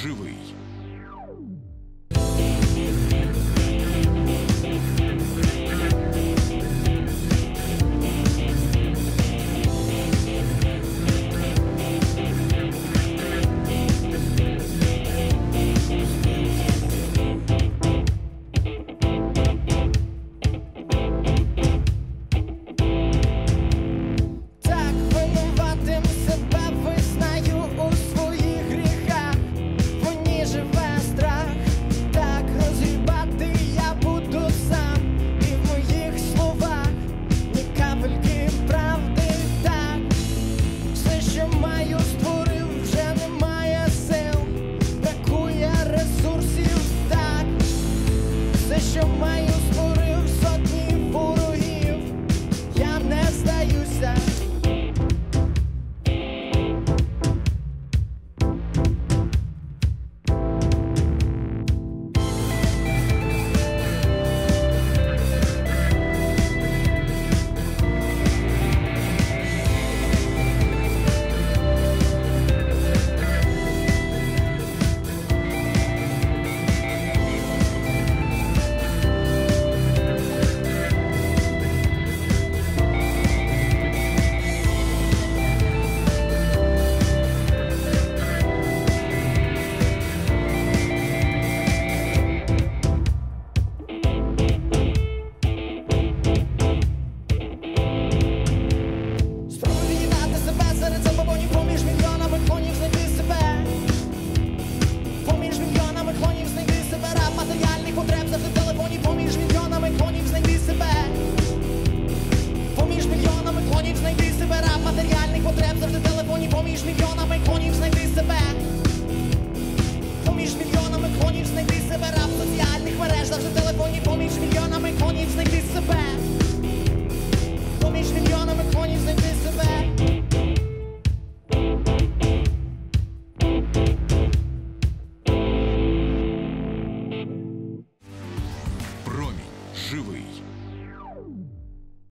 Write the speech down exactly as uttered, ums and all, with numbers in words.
живий. Що маю, створив сотні ворогів, я не здаюся. Поміж мільйонами клонів знайди себе. Поміж мільйонами клонів знайди себе. Раб матеріальних потреб завжди в телефоні. Поміж мільйонами клонів знайди себе. Поміж мільйонами клонів знайди себе. Раб матеріальних потреб завжди в телефоні. Поміж мільйонами клонів знайди себе. Поміж мільйонами клонів знайди себе. Раб соціальних мереж завжди в телефоні. Поміж мільйонами клонів знайди себе. Поміж мільйонами клонів знайди себе. Промінь живий.